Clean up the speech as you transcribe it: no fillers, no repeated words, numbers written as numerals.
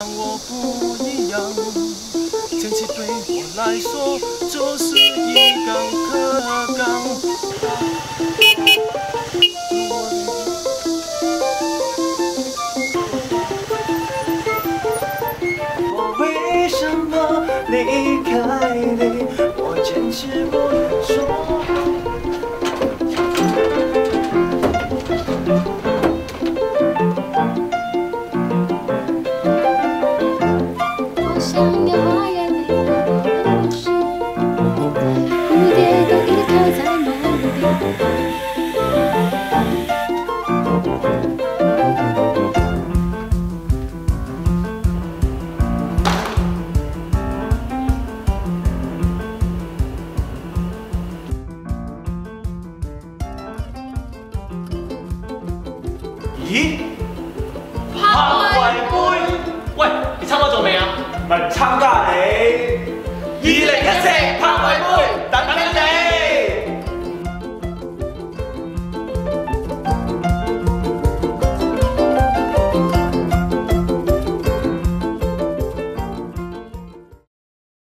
我不一样，天气对我来说就是一杆课纲。我为什么离开你？我坚持不能说。 咦，拍胃杯？喂，你參加咗未啊？咪參加你2014拍胃杯。